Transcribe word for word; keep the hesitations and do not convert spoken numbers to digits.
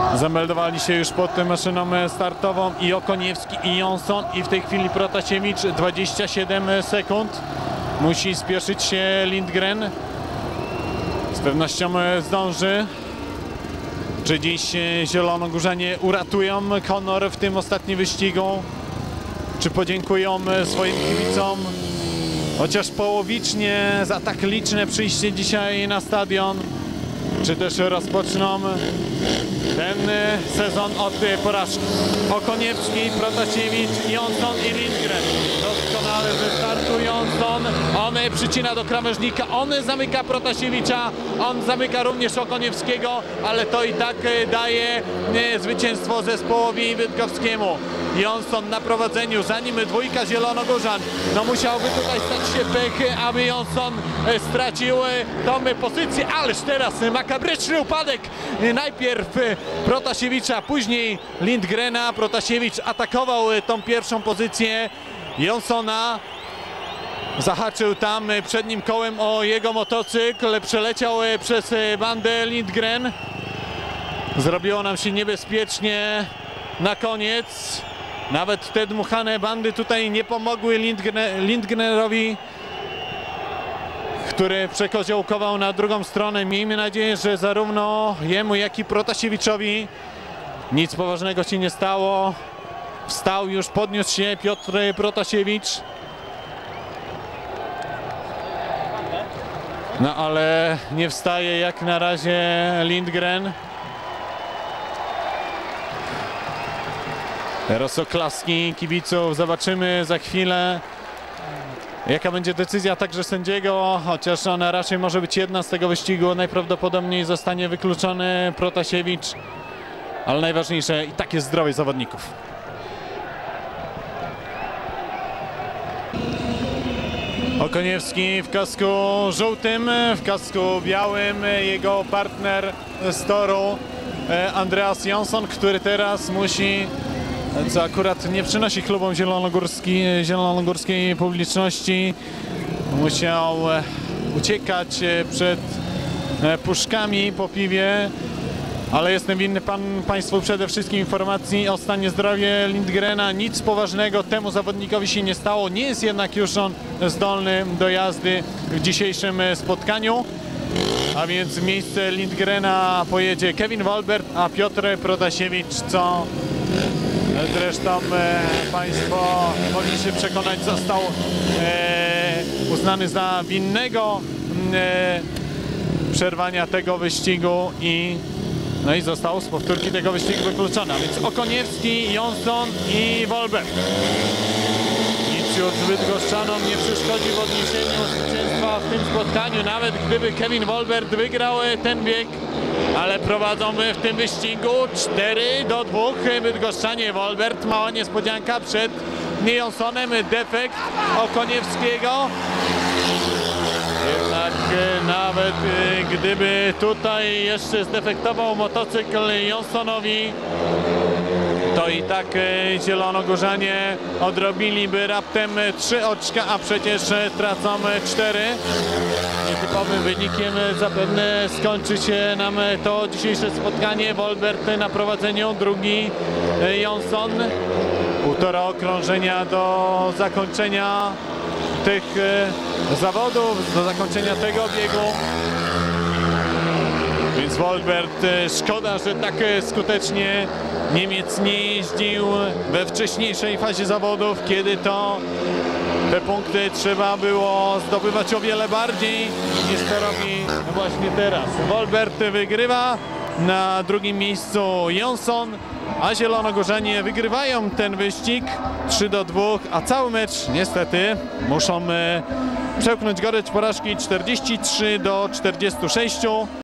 zameldowali się już pod maszyną startową i Okoniewski, i Jonsson, i w tej chwili Protasiewicz. Dwadzieścia siedem sekund. Musi spieszyć się Lindgren. Z pewnością zdąży. Czy dziś zielonogórzanie uratują honor w tym ostatnim wyścigu? Czy podziękują swoim kibicom? Chociaż połowicznie za tak liczne przyjście dzisiaj na stadion. Czy też rozpoczną ten sezon od porażki? Okoniewski, Protasiewicz, Jonsson i Lindgren. Doskonale ze startu Jonsson. On przycina do krawężnika, on zamyka Protasiewicza, on zamyka również Okoniewskiego, ale to i tak daje zwycięstwo zespołowi bydgoskiemu. Jonsson na prowadzeniu, za nim dwójka zielonogórzan. No musiałby tutaj stać się pech, aby Jonsson stracił tą pozycję, ależ teraz makabryczny upadek. Najpierw Protasiewicza, później Lindgrena. Protasiewicz atakował tą pierwszą pozycję Jonssona. Zahaczył tam przednim kołem o jego motocykl, przeleciał przez bandę Lindgren. Zrobiło nam się niebezpiecznie na koniec. Nawet te dmuchane bandy tutaj nie pomogły Lindgren, Lindgrenerowi, który przekoziołkował na drugą stronę. Miejmy nadzieję, że zarówno jemu, jak i Protasiewiczowi nic poważnego się nie stało. Wstał już, podniósł się Piotr Protasiewicz. No ale nie wstaje jak na razie Lindgren. Teraz oklaski kibiców. Zobaczymy za chwilę, jaka będzie decyzja także sędziego, chociaż ona raczej może być jedna z tego wyścigu. Najprawdopodobniej zostanie wykluczony Protasiewicz, ale najważniejsze i tak jest zdrowie zawodników. Okoniewski w kasku żółtym, w kasku białym jego partner z toru Andreas Jonsson, który teraz musi, co akurat nie przynosi klubom zielonogórski, zielonogórskiej publiczności, musiał uciekać przed puszkami po piwie, ale jestem winny pan, Państwu przede wszystkim informacji o stanie zdrowia Lindgrena. Nic poważnego temu zawodnikowi się nie stało, nie jest jednak już on zdolny do jazdy w dzisiejszym spotkaniu. A więc w miejsce Lindgrena pojedzie Kevin Wolbert, a Piotr Protasiewicz, co zresztą e, Państwo mogli się przekonać, został e, uznany za winnego e, przerwania tego wyścigu i no i został z powtórki tego wyścigu wykluczony. A więc Okoniewski, Jonsson i Wolbert. Nic już bydgoszczanom nie przeszkodzi w odniesieniu zwycięstwa w tym spotkaniu, nawet gdyby Kevin Wolbert wygrał ten bieg, ale prowadzą w tym wyścigu cztery do dwóch bydgoszczanie. Wolbert, mała niespodzianka przed Jonssonem, defekt Okoniewskiego. Jednak nawet gdyby tutaj jeszcze zdefektował motocykl Jonssonowi, to i tak zielonogórzanie odrobiliby raptem trzy oczka, a przecież tracą cztery. Nietypowym wynikiem zapewne skończy się nam to dzisiejsze spotkanie. Wolbert na prowadzeniu, drugi Jonsson. Półtora okrążenia do zakończenia tych zawodów, do zakończenia tego biegu. Więc Wolbert, szkoda, że tak skutecznie Niemiec nie jeździł we wcześniejszej fazie zawodów, kiedy to te punkty trzeba było zdobywać o wiele bardziej niż to robi właśnie teraz. Wolbert wygrywa, na drugim miejscu Jonsson, a zielonogórzanie wygrywają ten wyścig trzy do dwóch, a cały mecz niestety muszą przełknąć gorycz porażki czterdzieści trzy do czterdziestu sześciu.